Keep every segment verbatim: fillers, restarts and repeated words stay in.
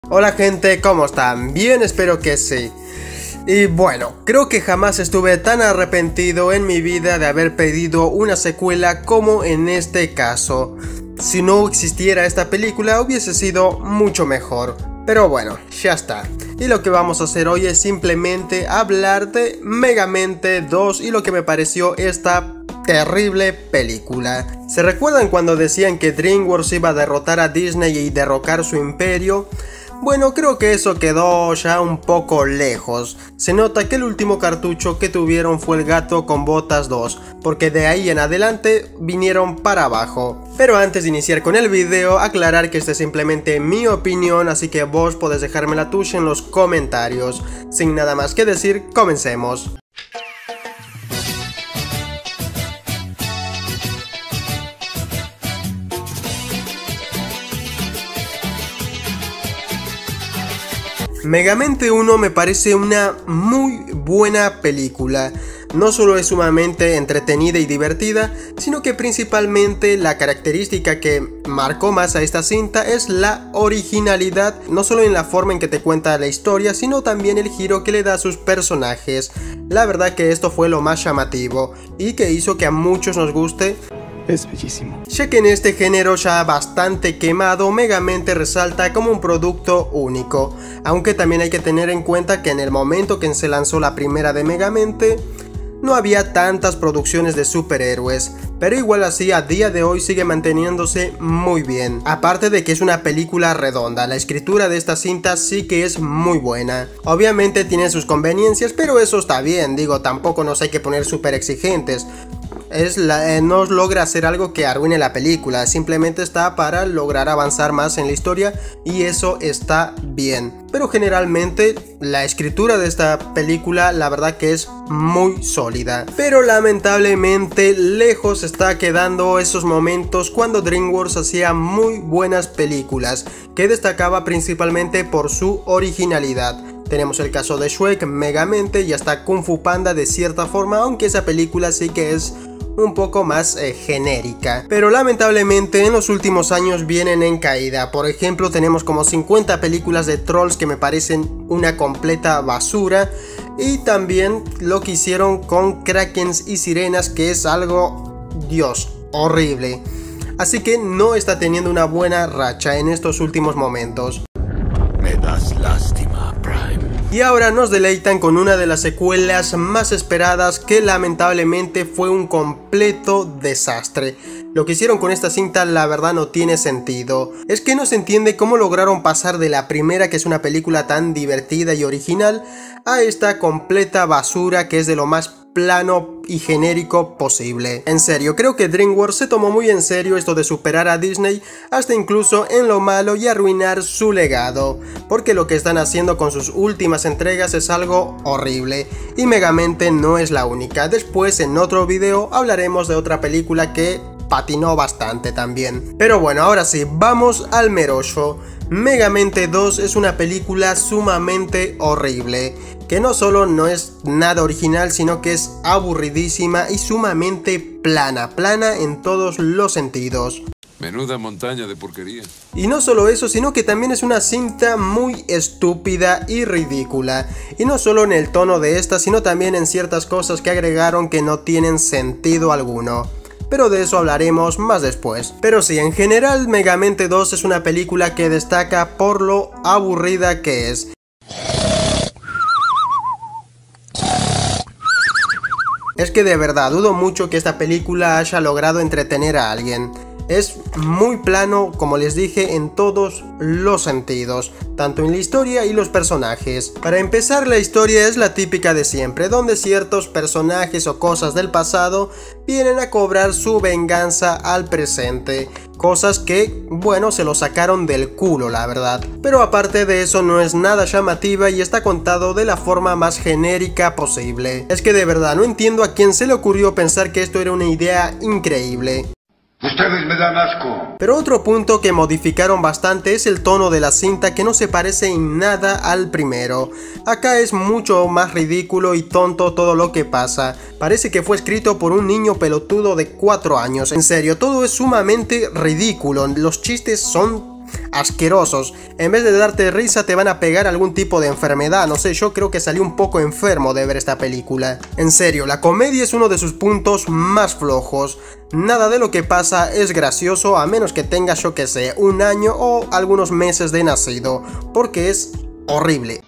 Hola gente, ¿cómo están? Bien, espero que sí. Y bueno, creo que jamás estuve tan arrepentido en mi vida de haber pedido una secuela como en este caso. Si no existiera esta película hubiese sido mucho mejor. Pero bueno, ya está. Y lo que vamos a hacer hoy es simplemente hablar de Megamente dos y lo que me pareció esta terrible película. ¿Se recuerdan cuando decían que DreamWorks iba a derrotar a Disney y derrocar su imperio? Bueno, creo que eso quedó ya un poco lejos. Se nota que el último cartucho que tuvieron fue El Gato con Botas dos, porque de ahí en adelante vinieron para abajo. Pero antes de iniciar con el video, aclarar que esta es simplemente mi opinión, así que vos podés dejarme la tuya en los comentarios. Sin nada más que decir, comencemos. Megamente uno me parece una muy buena película. No solo es sumamente entretenida y divertida, sino que principalmente la característica que marcó más a esta cinta es la originalidad, no solo en la forma en que te cuenta la historia, sino también el giro que le da a sus personajes. La verdad que esto fue lo más llamativo y que hizo que a muchos nos guste. Es bellísimo. Ya que en este género ya bastante quemado, Megamente resalta como un producto único, aunque también hay que tener en cuenta que en el momento que se lanzó la primera de Megamente, no había tantas producciones de superhéroes, pero igual así a día de hoy sigue manteniéndose muy bien. Aparte de que es una película redonda, la escritura de esta cinta sí que es muy buena. Obviamente tiene sus conveniencias, pero eso está bien, digo, tampoco nos hay que poner súper exigentes. Es la, eh, no logra hacer algo que arruine la película, simplemente está para lograr avanzar más en la historia y eso está bien. Pero generalmente la escritura de esta película la verdad que es muy sólida. Pero lamentablemente lejos está quedando esos momentos cuando DreamWorks hacía muy buenas películas, que destacaba principalmente por su originalidad. Tenemos el caso de Shrek, Megamente y hasta Kung Fu Panda de cierta forma, aunque esa película sí que es un poco más eh, genérica. Pero lamentablemente en los últimos años vienen en caída. Por ejemplo, tenemos como cincuenta películas de Trolls que me parecen una completa basura. Y también lo que hicieron con Krakens y Sirenas, que es algo, Dios, horrible. Así que no está teniendo una buena racha en estos últimos momentos. Me das lástima, Prime. Y ahora nos deleitan con una de las secuelas más esperadas que lamentablemente fue un completo desastre. Lo que hicieron con esta cinta la verdad no tiene sentido. Es que no se entiende cómo lograron pasar de la primera, que es una película tan divertida y original, a esta completa basura que es de lo más plano y genérico posible. En serio, creo que DreamWorks se tomó muy en serio esto de superar a Disney, hasta incluso en lo malo, y arruinar su legado, porque lo que están haciendo con sus últimas entregas es algo horrible, y Megamente no es la única. Después en otro video hablaremos de otra película que patinó bastante también. Pero bueno, ahora sí, vamos al meollo. Megamente dos es una película sumamente horrible, que no solo no es nada original, sino que es aburridísima y sumamente plana, plana en todos los sentidos. Menuda montaña de porquería. Y no solo eso, sino que también es una cinta muy estúpida y ridícula. Y no solo en el tono de esta, sino también en ciertas cosas que agregaron que no tienen sentido alguno. Pero de eso hablaremos más después. Pero sí, en general Megamente dos es una película que destaca por lo aburrida que es. Es que de verdad dudo mucho que esta película haya logrado entretener a alguien. Es muy plano, como les dije, en todos los sentidos, tanto en la historia y los personajes. Para empezar, la historia es la típica de siempre, donde ciertos personajes o cosas del pasado vienen a cobrar su venganza al presente. Cosas que, bueno, se lo sacaron del culo, la verdad. Pero aparte de eso no es nada llamativa y está contado de la forma más genérica posible. Es que de verdad no entiendo a quién se le ocurrió pensar que esto era una idea increíble. Ustedes me dan asco. Pero otro punto que modificaron bastante es el tono de la cinta, que no se parece en nada al primero. Acá es mucho más ridículo y tonto todo lo que pasa. Parece que fue escrito por un niño pelotudo de cuatro años. En serio, todo es sumamente ridículo. Los chistes son asquerosos. En vez de darte risa te van a pegar algún tipo de enfermedad, no sé, yo creo que salí un poco enfermo de ver esta película. En serio, la comedia es uno de sus puntos más flojos. Nada de lo que pasa es gracioso a menos que tengas, yo que sé, un año o algunos meses de nacido, porque es horrible.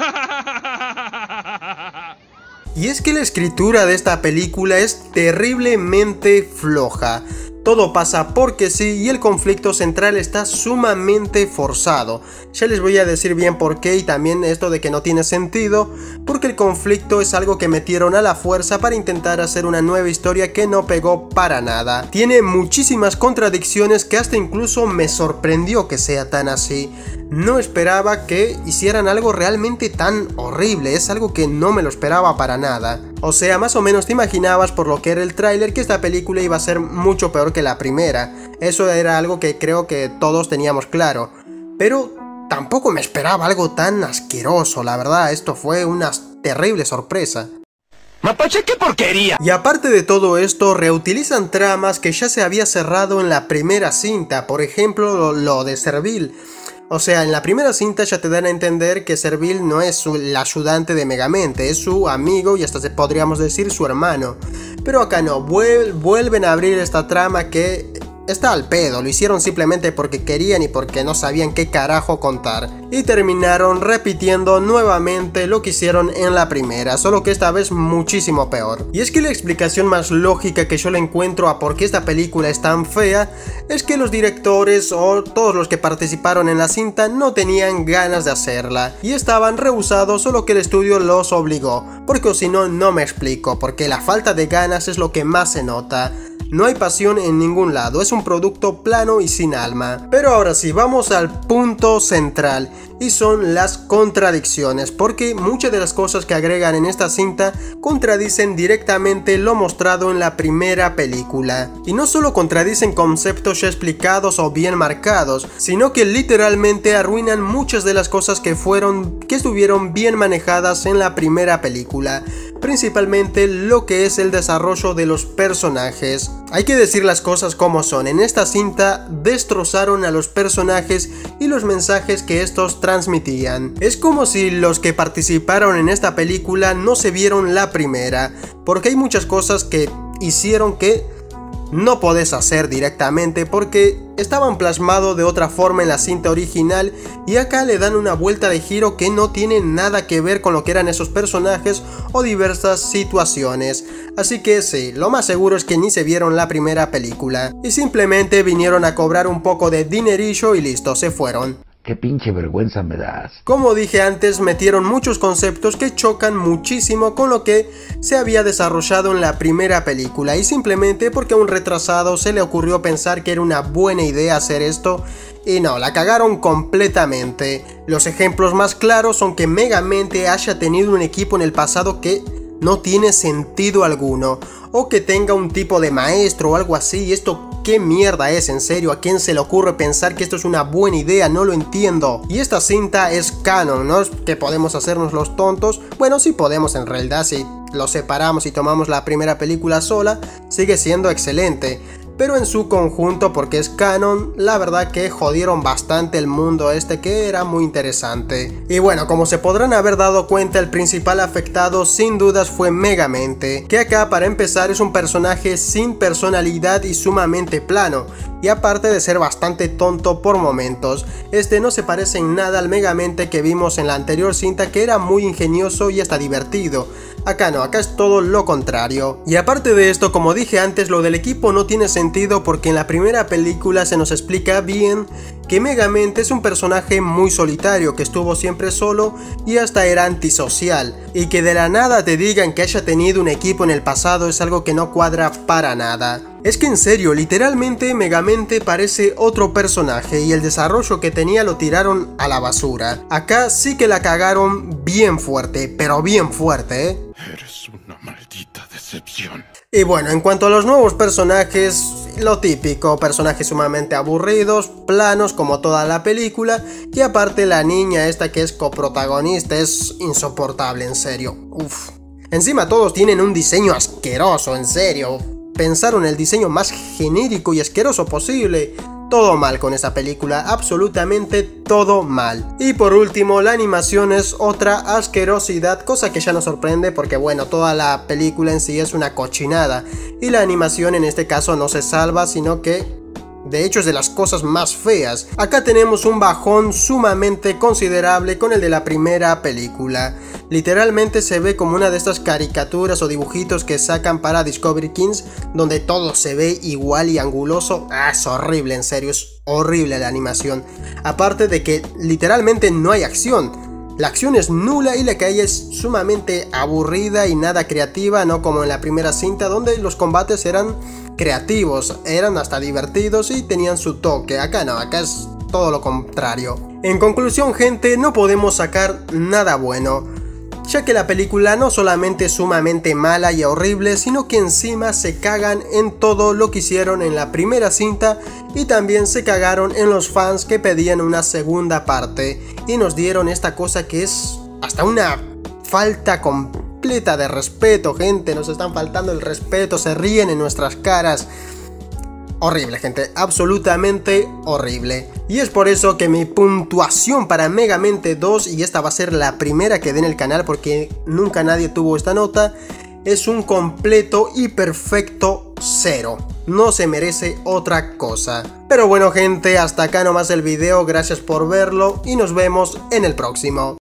Y es que la escritura de esta película es terriblemente floja. Todo pasa porque sí y el conflicto central está sumamente forzado. Ya les voy a decir bien por qué y también esto de que no tiene sentido, porque el conflicto es algo que metieron a la fuerza para intentar hacer una nueva historia que no pegó para nada. Tiene muchísimas contradicciones que hasta incluso me sorprendió que sea tan así. No esperaba que hicieran algo realmente tan horrible, es algo que no me lo esperaba para nada. O sea, más o menos te imaginabas por lo que era el tráiler que esta película iba a ser mucho peor que la primera. Eso era algo que creo que todos teníamos claro. Pero tampoco me esperaba algo tan asqueroso, la verdad, esto fue una terrible sorpresa. ¡Mapache, qué porquería! Y aparte de todo esto, reutilizan tramas que ya se había cerrado en la primera cinta, por ejemplo lo, lo de Servil. O sea, en la primera cinta ya te dan a entender que Servil no es su, el ayudante de Megamente, es su amigo y hasta se podríamos decir su hermano. Pero acá no, vuel, vuelven a abrir esta trama que está al pedo, lo hicieron simplemente porque querían y porque no sabían qué carajo contar. Y terminaron repitiendo nuevamente lo que hicieron en la primera, solo que esta vez muchísimo peor. Y es que la explicación más lógica que yo le encuentro a por qué esta película es tan fea es que los directores o todos los que participaron en la cinta no tenían ganas de hacerla y estaban rehusados, solo que el estudio los obligó, porque o si no, no me explico, porque la falta de ganas es lo que más se nota. No hay pasión en ningún lado, es un producto plano y sin alma. Pero ahora sí, vamos al punto central, y son las contradicciones, porque muchas de las cosas que agregan en esta cinta contradicen directamente lo mostrado en la primera película. Y no solo contradicen conceptos ya explicados o bien marcados, sino que literalmente arruinan muchas de las cosas que fueron, que estuvieron bien manejadas en la primera película. Principalmente lo que es el desarrollo de los personajes. Hay que decir las cosas como son, en esta cinta destrozaron a los personajes y los mensajes que estos transmitían. Es como si los que participaron en esta película no se vieron la primera, porque hay muchas cosas que hicieron que no podés hacer directamente porque estaban plasmados de otra forma en la cinta original y acá le dan una vuelta de giro que no tiene nada que ver con lo que eran esos personajes o diversas situaciones. Así que sí, lo más seguro es que ni se vieron la primera película y simplemente vinieron a cobrar un poco de dinerillo y listo, se fueron. ¡Qué pinche vergüenza me das! Como dije antes, metieron muchos conceptos que chocan muchísimo con lo que se había desarrollado en la primera película y simplemente porque a un retrasado se le ocurrió pensar que era una buena idea hacer esto y no, la cagaron completamente. Los ejemplos más claros son que Megamente haya tenido un equipo en el pasado que no tiene sentido alguno, o que tenga un tipo de maestro o algo así, y esto ¿qué mierda es? En serio, ¿a quién se le ocurre pensar que esto es una buena idea? No lo entiendo. Y esta cinta es canon, ¿no? Es que podemos hacernos los tontos. Bueno, sí podemos en realidad, si lo separamos y tomamos la primera película sola, sigue siendo excelente. Pero en su conjunto, porque es canon, la verdad que jodieron bastante el mundo este que era muy interesante. Y bueno, como se podrán haber dado cuenta, el principal afectado sin dudas fue Megamente, que acá para empezar es un personaje sin personalidad y sumamente plano, y aparte de ser bastante tonto por momentos, este no se parece en nada al Megamente que vimos en la anterior cinta, que era muy ingenioso y hasta divertido. Acá no, acá es todo lo contrario. Y aparte de esto, como dije antes, lo del equipo no tiene sentido porque en la primera película se nos explica bien que Megamente es un personaje muy solitario, que estuvo siempre solo y hasta era antisocial, y que de la nada te digan que haya tenido un equipo en el pasado es algo que no cuadra para nada. Es que en serio, literalmente Megamente parece otro personaje y el desarrollo que tenía lo tiraron a la basura. Acá sí que la cagaron bien fuerte, pero bien fuerte, ¿eh? Eres una maldita decepción. Y bueno, en cuanto a los nuevos personajes, lo típico, personajes sumamente aburridos, planos como toda la película, y aparte la niña esta que es coprotagonista es insoportable, en serio. Uf. Encima todos tienen un diseño asqueroso, en serio. Pensaron el diseño más genérico y asqueroso posible. todo mal con esa película, absolutamente todo mal. Y por último, la animación es otra asquerosidad, cosa que ya nos sorprende porque bueno, toda la película en sí es una cochinada y la animación en este caso no se salva, sino que de hecho es de las cosas más feas. Acá tenemos un bajón sumamente considerable con el de la primera película. Literalmente se ve como una de estas caricaturas o dibujitos que sacan para Discovery Kids, donde todo se ve igual y anguloso. Ah, es horrible, en serio, es horrible la animación. Aparte de que literalmente no hay acción. La acción es nula y la que hay es sumamente aburrida y nada creativa, no como en la primera cinta donde los combates eran creativos, eran hasta divertidos y tenían su toque. Acá no, acá es todo lo contrario. En conclusión, gente, no podemos sacar nada bueno, ya que la película no solamente es sumamente mala y horrible, sino que encima se cagan en todo lo que hicieron en la primera cinta y también se cagaron en los fans que pedían una segunda parte y nos dieron esta cosa que es hasta una falta completa de respeto, gente. Nos están faltando el respeto, se ríen en nuestras caras. Horrible, gente, absolutamente horrible. Y es por eso que mi puntuación para Megamente dos, y esta va a ser la primera que dé en el canal porque nunca nadie tuvo esta nota, es un completo y perfecto cero. No se merece otra cosa. Pero bueno, gente, hasta acá nomás el video, gracias por verlo y nos vemos en el próximo.